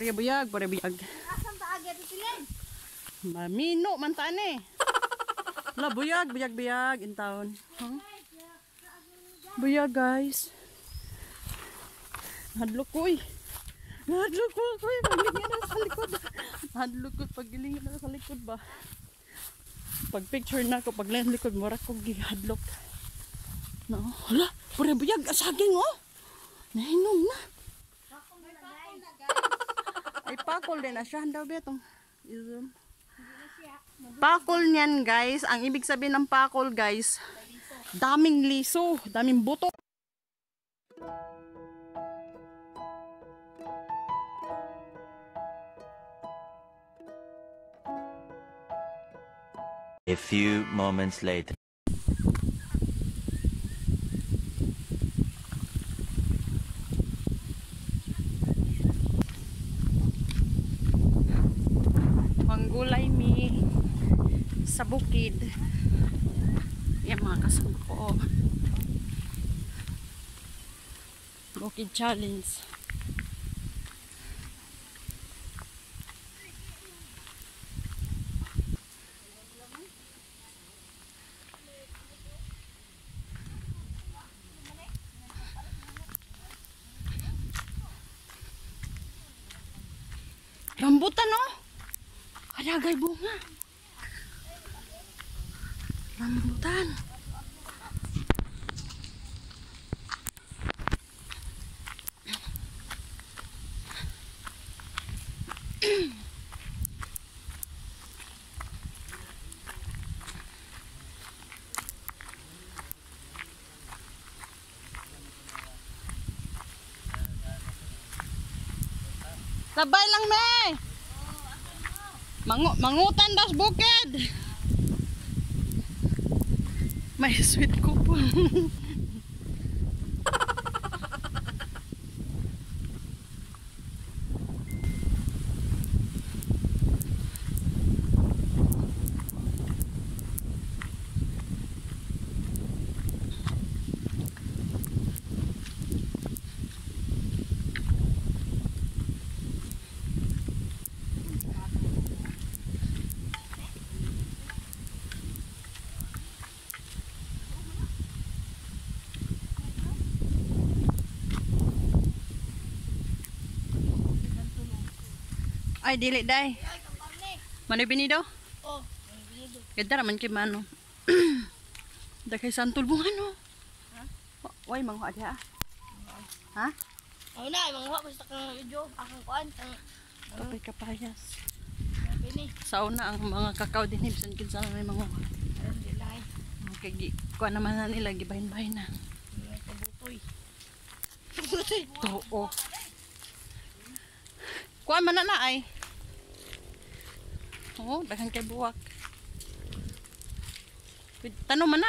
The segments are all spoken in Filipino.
Pare buyag. Asam ta agi ito silin. Mamino man taan eh. La buyag in town. Huh? Buyag guys. Hadlok ko eh. Pagilingan na sa likod. Hadlok ko pagilingan na sa likod ba. Pag picture na ko pag likod mura ko gihadlok. No. Hala, pare buyag saging oh. Nahinom na. Ay pakol din na siya. Handa ba itong pakol niyan guys. Ang ibig sabihin ng pakol guys, daming liso, daming buto. A few moments later. Manggulay mi sa bukid. Yan mga kasama ko. Bukid challenge. Rambutan oh. Adagay bunga. Rambutan. Sabay lang me. Mangutan das bukid. May sweet coupon. Ay dili day. Mano binido? Oh, binido. Ganda raman kay mano. Dakay santol bunga no. Ha? Way mangho ada. Ha? Ay na, mangwa basta kang video, akong kuan kang Kapay-kapayas. bini. Sauna ang mga kakao din bisan kinsa may mangho. Di lang. Kay kuan naman na nila gibahin-bahin na. Kabutoy. Oo. Kuan man na ay. Oo, daghan kay buwak. Tanong man na.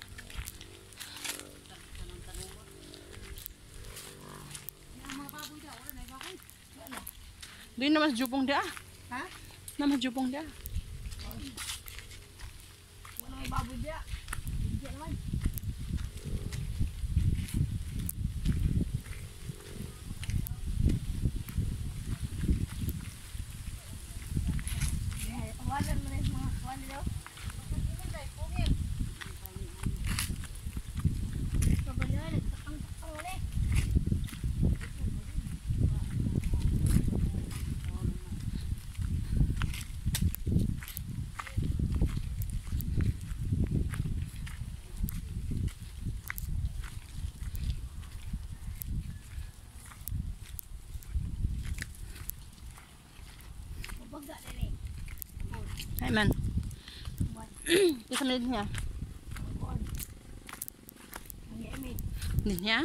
Di na mas jupong dia. Ha? Na mas jupong dia. Wala may baboy dia. Hindi naman. Wala mo rin mga kuan dito. Kabayan, takang ulit. Baga dali. Ay man. Isa man niya. Niya?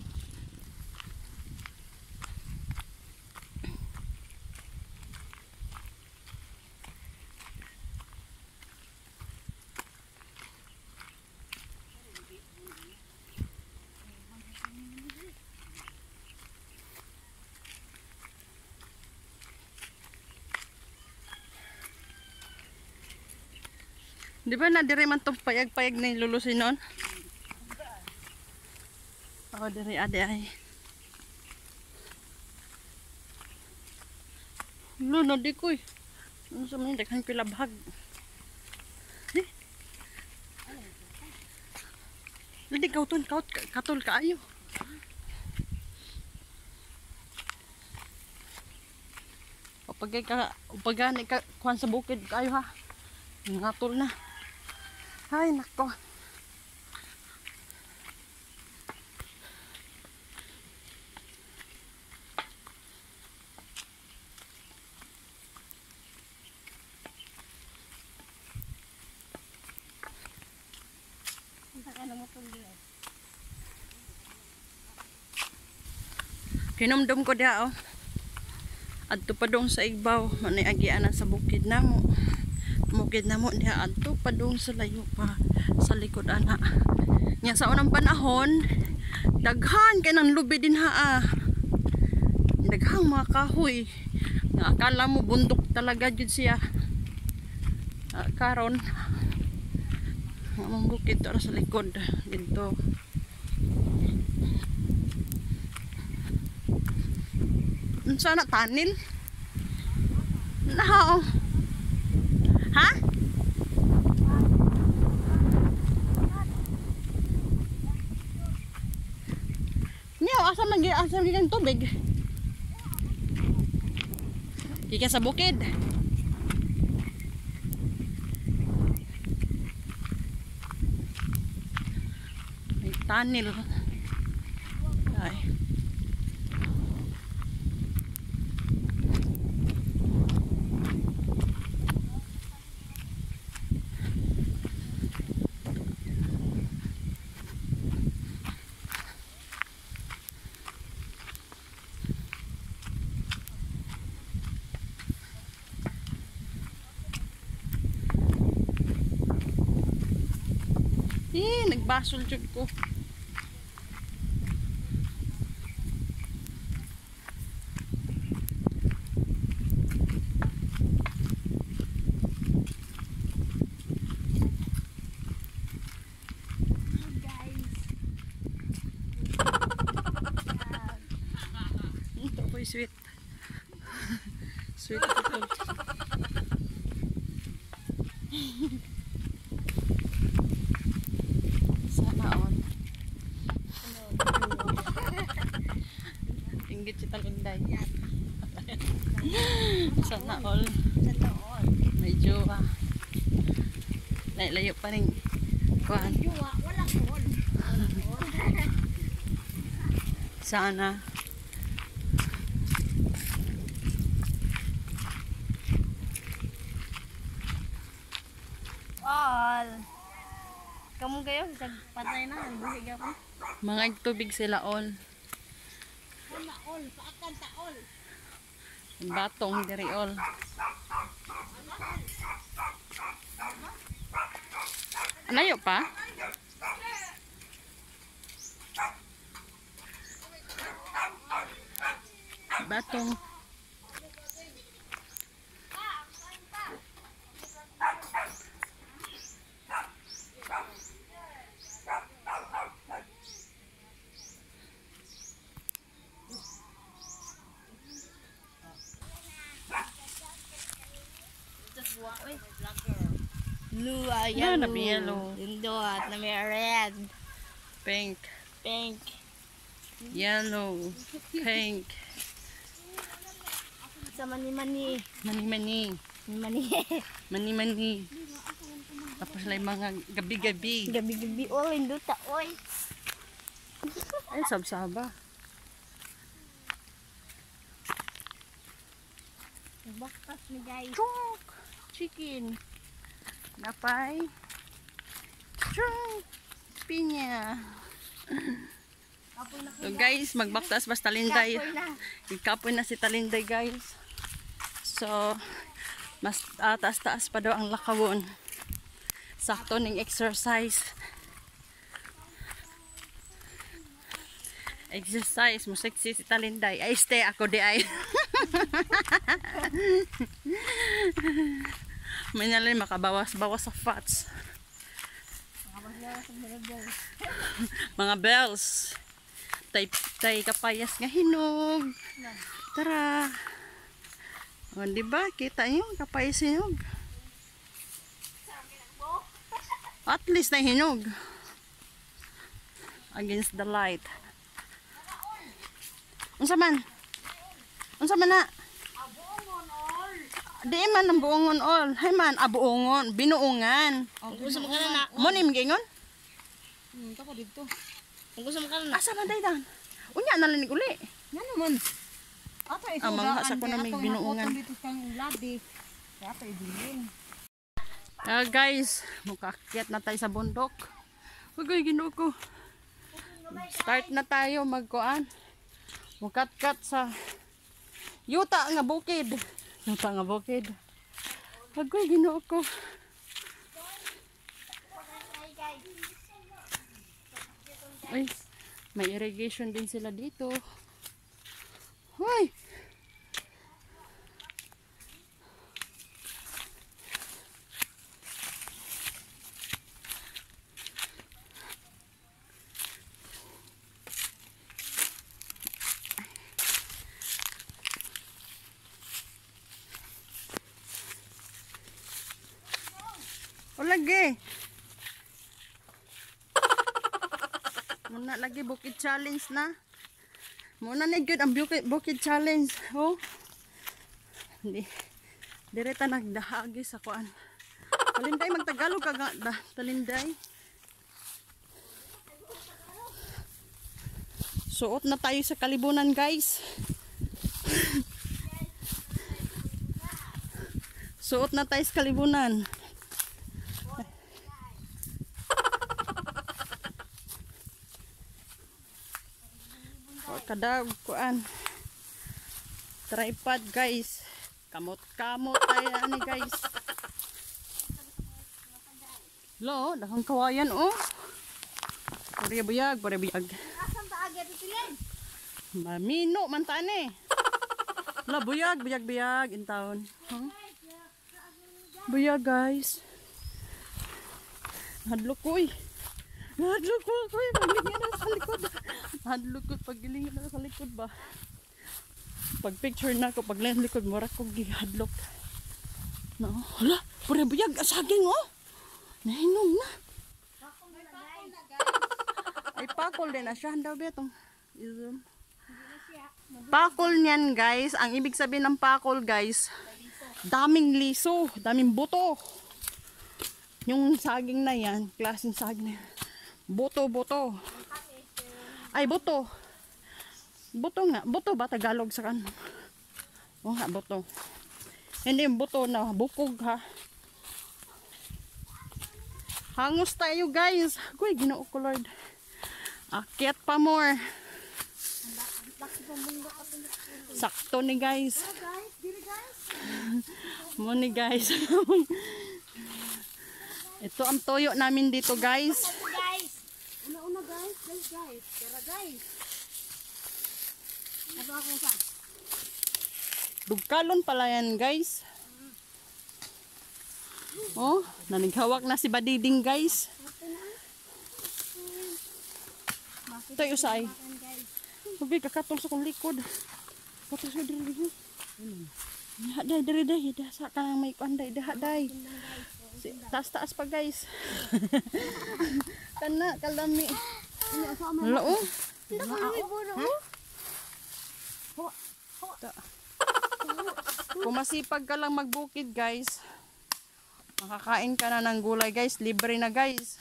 Di ba na diri man tong payag-payag na lulusinon? Ako diri ade ay. Lo na di ko eh. Ano sa mga daghan pilabhag. Hindi katol kaayo. Upagani ka kuhan sa bukid kayo ha. Ngatol na. Ay nako. Hinumdum ko dia oh. Adto pa dong sa igbaw, manay agian sa bukid namo. Bukid namo diha adto pa dong sa layo pa sa likod ana. Nya sa unang panahon, daghan kay nang lubi din ha. Daghang mga kahoy. Nga akala mo bundok talaga jud siya. Karon ang bukid to sa likod dito. Sana tanin? No. Ha? Niyo, asa man tubig? Kika sa bukid. May tanil. Ay. Nagbasol jud ko. Ito po sweet. Sweet ito. Sana all. Inggit si Talinday. Sana all. May jowa. Layo pa rin. Kuhan. Sana. All. Kamu kayo, patay na, buhig ako. Mga tubig sila all. All, paakan ta all. Batong diri all. Layo pa? Batong. Blue, Yan, yellow. yellow. Indot, na may red. Pink. Pink. Yellow. Pink. Sa mani-mani. Mani-mani. Mani. Mani-mani. Tapos lang mga gabi-gabi. Gabi-gabi, all, indot ta, oy. Ay, sabsaba. Baktas ni guys. Chunk! Chicken. Napay. Chunk! Pinya. So guys, magbaktas basta Talinday. Ikapoy na si Talinday guys. So, mas taas-taas pa daw ang lakawon. Sakto ning exercise. Exercise mo sexy si Talinday. Ay, stay ako di ay. May nalang makabawas-bawas sa fats. Mga bells. Tay kapayas nga hinog. Tara. O, di ba? Kita nyo, kapay sinog. At least na hinog. Against the light. Unsa man? Unsa man na? Di man ang buongon all. Hay man, abuongon, binuungan. Kung gusto mo ka na. Mo nim gingon? Tako dito. Kung gusto mo ka na. Asa man daydan? Unya na lang uli. Yan naman. Ato ito. Ang mga asa ko na may binuungan. dito kang ladi. Kaya ato ibilin. Guys, mukaakyat na tayo sa bundok. Huwag Ginoo ko. Start na tayo magkuan. Mukat-kat sa yuta nga bukid. Yuta nga bukid. Huwag Ginoo ko. Ay, may irrigation din sila dito. Hoy! O lagi. Muna lagi bukid challenge na. Muna na good ang bukid challenge. Oh. Hindi. Direta nagdahagi sa kuan. Talinday magtagalog ka talinday. Suot na tayo sa kalibunan, guys. Suot na tayo sa kalibunan. Kada kuan tripod, guys. Kamot-kamot tayo ani, guys. Lo, dahang kawayan oh. Pare buyag. Asan ta agad itilin? Mamino man ta ni. La buyag in town. Huh? Buyag, guys. Hadlok ko eh. Hadlok ko eh. Paglingan na sa likod. Hadlok ko paglingan na sa likod ba. Pag picture na ko pag likod mura ko gihadlok. No. Hala, pure buyag asaging oh. Nahinom na. Ay pakol din na siya. Handa ba itong ism? Pakol niyan, guys. Ang ibig sabihin ng pakol, guys, daming liso, daming buto. Yung saging na yan, klaseng saging na yan. Buto. Ay, buto. Buto nga. Buto ba Tagalog sa kan? O nga, buto. Hindi yung buto na bukog, ha. Hangos tayo, guys. Guy, Ginoo ko, Lord. Akyat pa more. Sakto ni, guys. Mo ni, guys. Ito ang toyo namin dito, guys. Guys. Una guys. Tara guys. Ano ako sa? Dugkalon pala yan, guys. Oh, nanighawak na si Badiding, guys. Tayo say. Huwag kakatol sa kong likod. Katol sa diri. Diri. Sa ka lang may kuanday. Day. Taas pa, guys. Kana, kalami. Hala, oh. Kung masipag ka lang magbukid, guys, makakain ka na ng gulay, guys. Libre na, guys.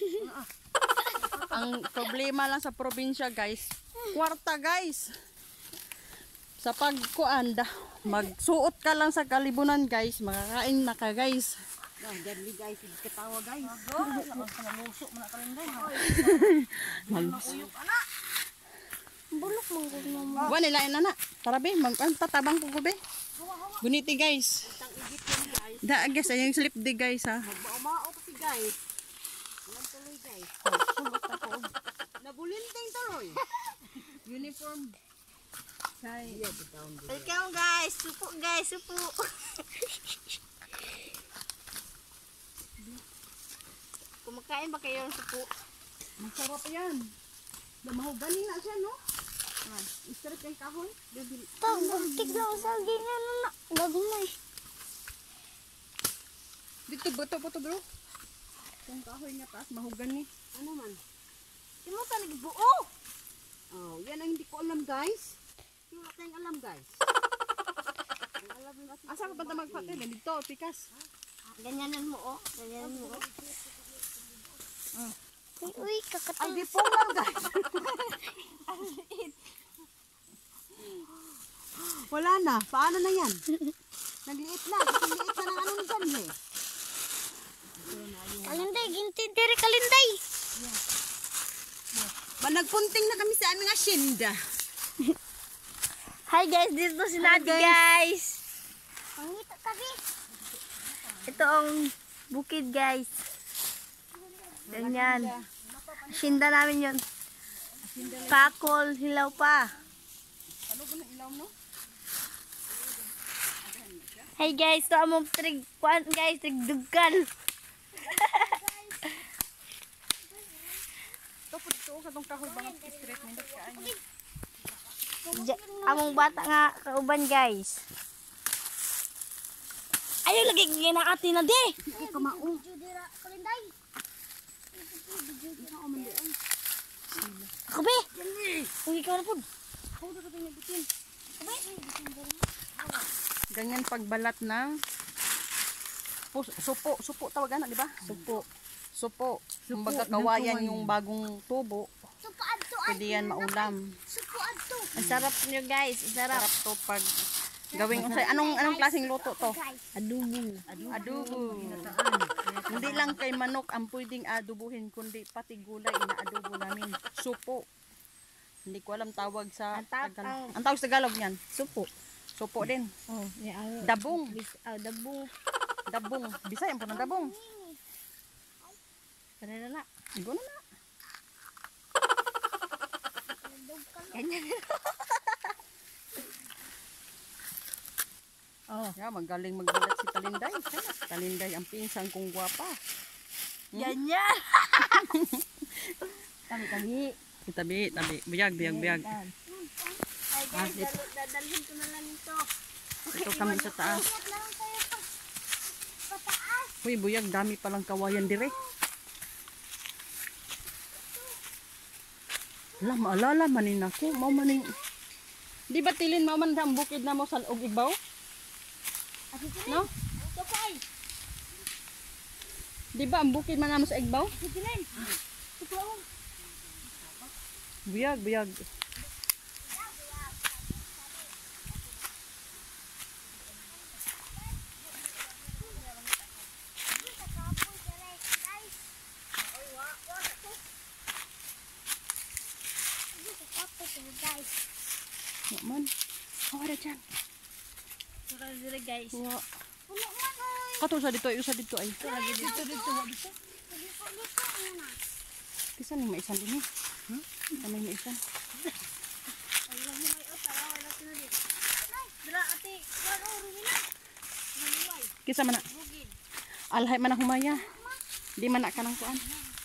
Ang problema lang sa probinsya, guys, kwarta, guys. Sa pagkuan, magsuot ka lang sa kalibunan, guys, makakain na ka, guys. Deadly guys, ketawa guys. Malusok mo na kalinday. Malusok. Bulok mo ko mama. Buwan nila na. Tara be, tatabang ko be. Guniti, guys. Da, guys, ayong slip di, guys, ha. Maumao kasi guys. Walang tuloy guys. Nabulinting tuloy. Uniform. Welcome guys. Supo guys, supo. Kumakain ba kayo ng supo? Masarap yan. Mahugaling na siya, no? Straight kay kahoy. Tang, butik lang sa ganyan na. Gagumay. Dito buto bro. Kung kahoy nga taas mahugan ni. Ano man? Di mo talaga buo. Oh, yan ang hindi ko alam guys. Wala tayong alam guys. Asa ka ba magpatil? Dito, pikas. Ganyanan mo oh. Ganyanan mo oh. Uy, kakatil. Ay, di po lang guys. Wala na. Paano na yan? Nagliit na. Kasi liit na ng anong dyan eh. Kalinday, gintin diri kalinday. Nagpunting na kami sa aming asyenda. Hi guys, dito si Nadi guys. Pangita kami. Ito ang bukid guys. Ganyan. Asyenda namin yun. Pakol, hilaw pa. Ano ba ng ilaw no? Hey guys, ito among trig, kuan guys, trigdugkal. Ito po dito, katong kahoy bang straight minute ka anya. Among bata nga kauban guys. Ayaw lagi ginaati na di. Kamao. Ako be. Uy, ikaw na po. Ganyan pagbalat ng supo tawagan na, di ba? Supo. Kumbaga kawayan yung bagong tubo. Pwede yan maulam. Ang sarap nyo guys, ang sarap. Sarap to pag gawing anong klaseng luto to? Adobo. Hindi lang kay manok ang pwedeng adobuhin kundi pati gulay inaadobo namin. Supo. Hindi ko alam tawag sa Tagalog. Ang tawag sa Tagalog niyan? Supo din. Oh, Dabong. dabong. Dabong. Bisaya po ng dabong. Para na. Igo na na. Oh. Yeah, magaling magbulat si Talinday. Talinday ang pinsan kong gwapa. Ganyan. Tabi. Tabi. Biyag. Ay guys, dadalhin ko na lang ito. Ito kami sa taas. Uy, buyag, dami palang kawayan dire. Maalala manin ako. Mau maning. Di ba tilin mo man ang bukid na mo sa og igbaw? No? Tukay. Di ba ang bukid man na mo sa igbaw? Sigilin. Buyag. Man. Ada dyan. Guys. Wa. Kato sa dito ay. Dito. Kisa ni maisan din eh. Kamay maisan. Kisa man na. Alhay man na humaya. Di man na ka ng kuan.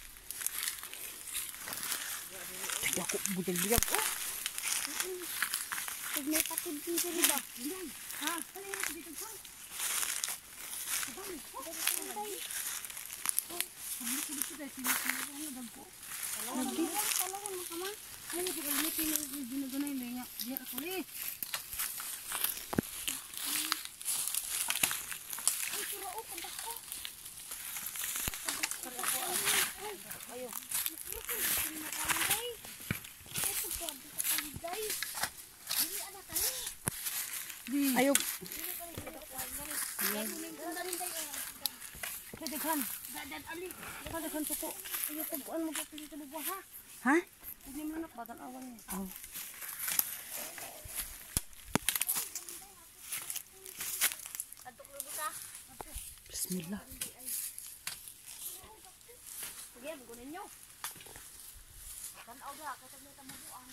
Ako bujag-bujag. Pag may patid dito ba? Ha? Ayok. Kadaghan. Dadan ali. Kadaghan suko. Ayo tubuan mo pa dito mo ha. Ha? Hindi mo nak bagan awan niya. Oh. Adtok lubo ka. Bismillah. Sige, gunin nyo. Tanaw da kasi may tamabuan.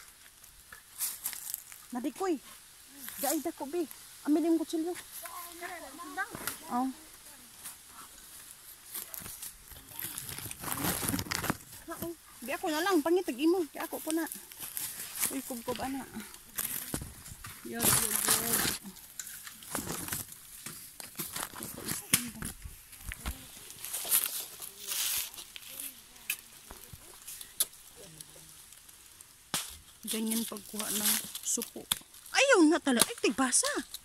Nadikoy. Dai dako bi. Amilin ko chilyo. Oh. Di ako na lang pangitag imo. Di ako po na. Uy, kubkob ana. Yod. Ganyan pagkuha ng supo. Ayaw na talaga. Ay, tigbasa.